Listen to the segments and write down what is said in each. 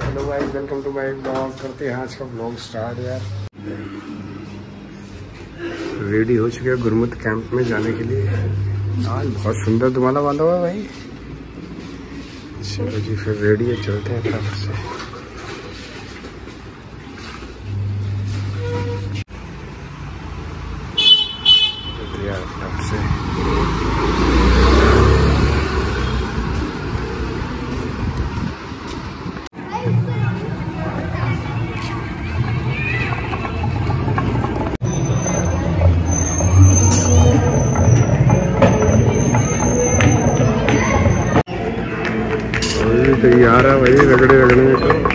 Hello guys, welcome to my blog. करते हैं आज का ब्लॉग स्टार्ट। यार रेडी हो चुके हैं गुरमुत कैंप में जाने के लिए। आज बहुत सुंदर दुमाला बांधा हुआ है भाई। चलो जी, फिर रेडी है, चलते हैं फटाफट से। यार फटाफट से तैयार है भाई, रगड़े रगड़े में तो।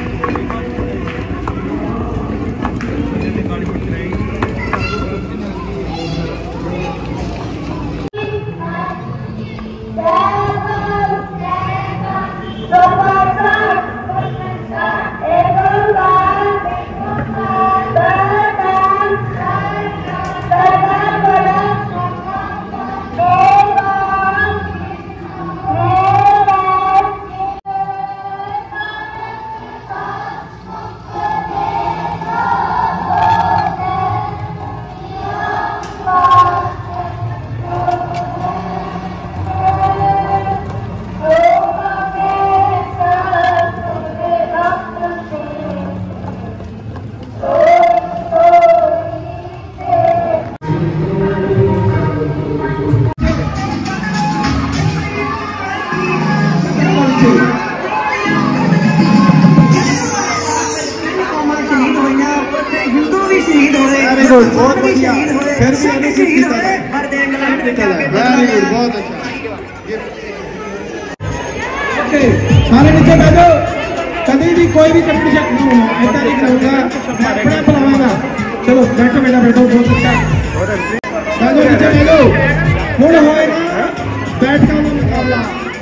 बहुत बढ़िया, फिर भी वेरी गुड, बहुत अच्छा। ओके, सारे नीचे बैठो। कभी भी कोई भी कंपटीशन नहीं होना, ऐसा नहीं करूँगा, मैं अपने बुलाऊंगा। चलो बैठो बेटा, बैठो, बहुत अच्छा। बैठो नीचे बैठो, मूड होएगा बैठ का मुकाबला।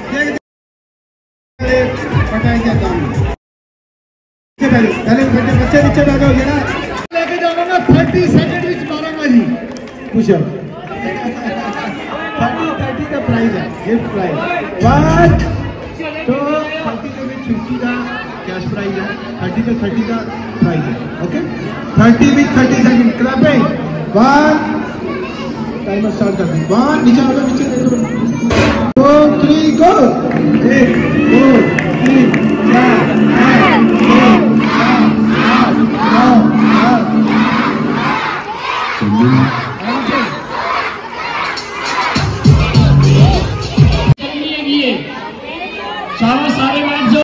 पटाई क्या काम नीचे बैठो, पहले बच्चे नीचे बैठो। ये ना लेके जाऊंगा 30 सेकंड में मारूंगा जी। पुशअप 30 का प्राइज है, गिफ्ट प्राइज 1 2 30 के में 50 का कैश प्राइज है, 30 पे 30 का प्राइज है। Okay, 30 with 30 second clapping. 1 timer start कर दें। 1 नीचे आओ, नीचे देखो। 2 3 गो। 1 2 3 4 5 6 7 8 सारे मैच जो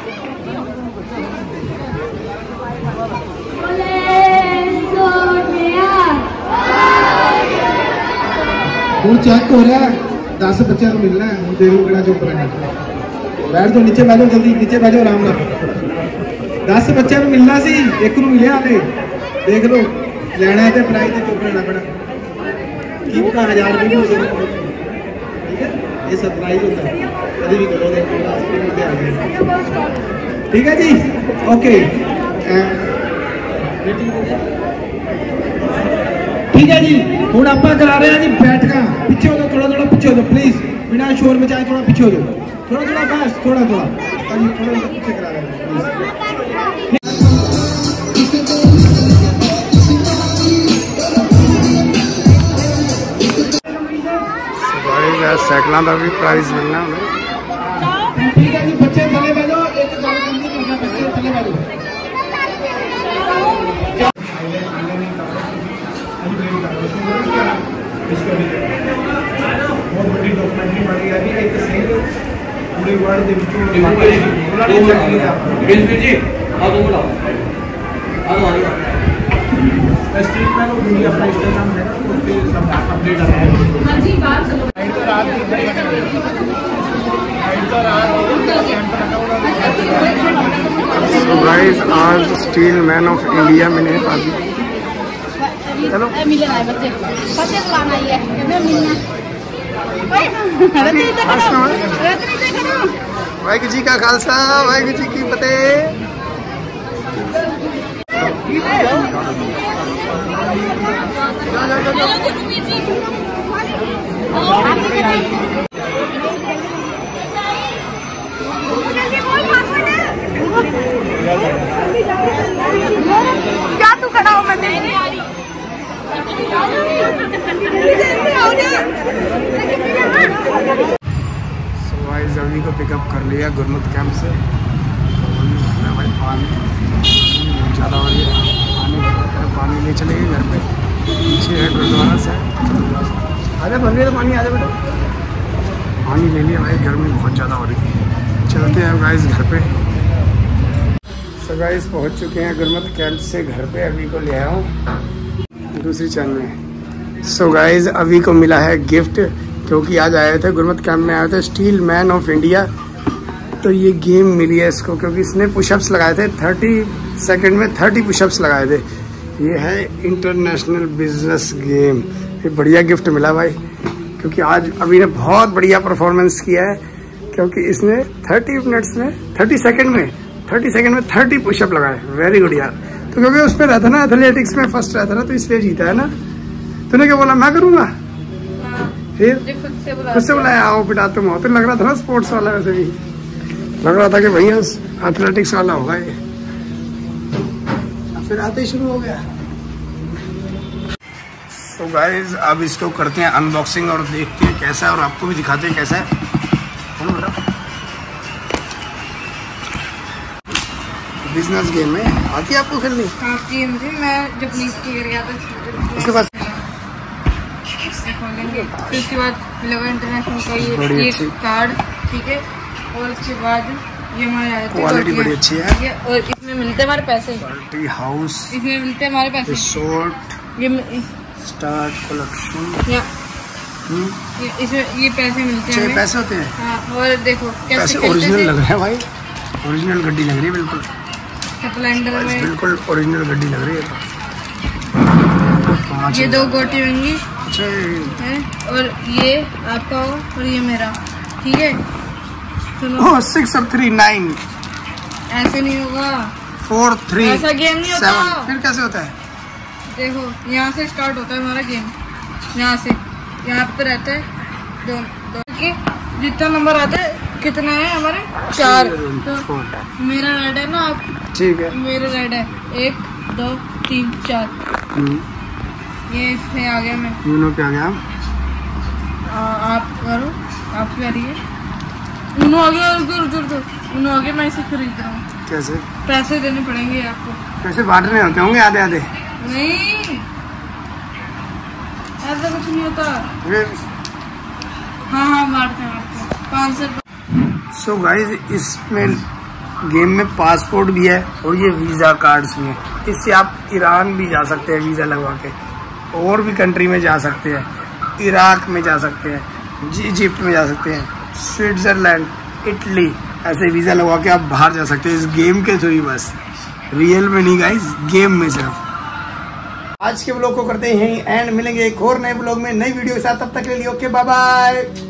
चेक हो रहा है। 10 बच्चों को मिलना है। देखो केड़ा चुप रहा है। बैठ दो, नीचे बैठो, जल्दी नीचे बैठो, आराम से। 10 बच्चों को मिलना सी, एक को मिले हाले। देख लो, लेना है तो प्राइज तो चुप रहना पड़ा। की पता 1000 रुपये भी हो सकते। ठीक है, ये सरप्राइज होता है, कभी भी करो। ठीक है जी, ओके। ठीक है जी, हम आप करा रहे हैं जी बैठका। पीछे हो जाओ, थोड़ा थोड़ा पीछे हो जाओ प्लीज, बिना शोर मचाए थोड़ा पीछे हो जाओ। थोड़ा थोड़ा बस, थोड़ा थोड़ा पीछे करा रहे हैं प्लीज। साइकिलों का भी प्राइज मिलना हमें। ठीक है जी, बच्चे थले बैठो। एक जल्दी करना, बच्चे थले बैठो। बहुत बड़ी डॉक्यूमेंट्री बनी है अभी पूरे वर्ल्ड के विचों जी। आओ तो बुलाओ, आओ आओ। स्ट्रीट में लोग वीडियो अपना इंस्टाग्राम है ना, उस पे सब अपडेट आ रहा है। हां जी, बात करो। So guys, आज स्टील मैन ऑफ इंडिया में नहीं पाजी। चलो मिलना है बच्चे, बच्चे को आना ही है, मैं मिलना। वाहिगुरू जी का खालसा, वाहिगुरू जी की फतेह। क्या तू खड़ा हो, मैं देख गाइस अभी को पिकअप कर लिया गुरमुत कैंप से। भाई पानी ज़्यादा हो रही है, पानी ले चले गए घर पे। पीछे है गुरुद्वारा से, अरे बन गया तो पानी आ जाए बेटा। पानी ले लिया भाई, गर्मी बहुत ज़्यादा हो रही है। चलते हैं गाइस घर पे। सो गाइस पहुंच चुके हैं गुरमुत कैंप से घर पे। अभी को ले आया हूँ दूसरी चैन में। सो गाइस अभी को मिला है गिफ्ट, क्योंकि आज आए थे गुरमुत कैंप में, आए थे स्टील मैन ऑफ इंडिया। तो ये गेम मिली है इसको, क्योंकि इसने पुशअप्स लगाए थे 30 सेकंड में 30 पुशअप्स लगाए थे। ये है इंटरनेशनल बिजनेस गेम। ये बढ़िया गिफ्ट मिला भाई, क्योंकि आज अभी ने बहुत बढ़िया परफॉर्मेंस किया है, क्योंकि इसने 30 सेकंड में 30 पुशअप लगाए। वेरी गुड यार। तो क्योंकि उस पर रहता ना, एथलेटिक्स में फर्स्ट रहता ना, तो इसलिए जीता है ना। तूने क्या बोला, मैं करूँगा? फिर खुद से बुलाया, आओ बेटा तुम हो। तो लग रहा था ना स्पोर्ट्स वाला, वैसे भी लग रहा था कि भैया एथलेटिक्स वाला होगा ये। फिर आते ही शुरू हो गया। तो गाइस अब इसको करते हैं अनबॉक्सिंग और देखते हैं कैसा है, और आपको भी दिखाते हैं कैसा है। बिजनेस गेम है, आती है आपको खेलनी? आती है मुझे, मैं जब पुलिस की एरिया था उसके बाद खोलेंगे। फिर उसके बाद लगा इंटरनेशनल का ये कार्ड, ठीक है। और उसके बाद ये हमारे क्वालिटी बड़ी अच्छी है। और इसमें मिलते हमारे पैसे, पार्टी हाउस, इसमें मिलते हैं हमारे पैसे। रिसोर्ट, ये स्टार्ट कलेक्शन, इसमें ये पैसे मिलते हैं, पैसे होते हैं। हाँ, और देखो पैसे ओरिजिनल लग रहे हैं भाई, ओरिजिनल गड्डी लग रही है बिल्कुल। स्प्लेंडर में बिल्कुल ओरिजिनल गड्डी लग रही है। ये 2 गोटी होंगी। अच्छा है, और ये आपका हो और ये मेरा, ठीक है। सुनो 6 और 3 9 ऐसे नहीं होगा, 4 3 ऐसा गेम नहीं होता। 7 फिर कैसे होता है? देखो यहाँ से स्टार्ट होता है हमारा गेम, यहाँ से यहाँ पे रहता है 2 के जितना नंबर आता है। कितना है हमारे? 4। तो मेरा रेड है ना, आप ठीक है, मेरा रेड है 1 2 3 4। ये इसमें आ गया मैं, यूनो पे आ गया। आप करो, आपकी आ रही है। उन्हों आ गया, उन्हों आ गया। मैं इसे खरीद रहा हूँ। कैसे? पैसे देने पड़ेंगे आपको। कैसे बांटने होते होंगे आधे आधे? नहीं, ऐसा कुछ नहीं होता। हाँ बांटते हैं 500। सो गाइस इसमें गेम में पासपोर्ट भी है और ये वीज़ा कार्ड्स भी हैं। इससे आप ईरान भी जा सकते हैं वीज़ा लगवा के, और भी कंट्री में जा सकते हैं, इराक में जा सकते हैं, इजिप्ट में जा सकते हैं, स्विट्ज़रलैंड, इटली, ऐसे वीज़ा लगवा के आप बाहर जा सकते हैं इस गेम के थ्रू ही। बस रियल में नहीं गाइस, गेम में सिर्फ। आज के ब्लॉग को करते हैं एंड मिलेंगे एक और नए ब्लॉग में नई वीडियो के साथ। तब तक के लिए ओके बाय बाय।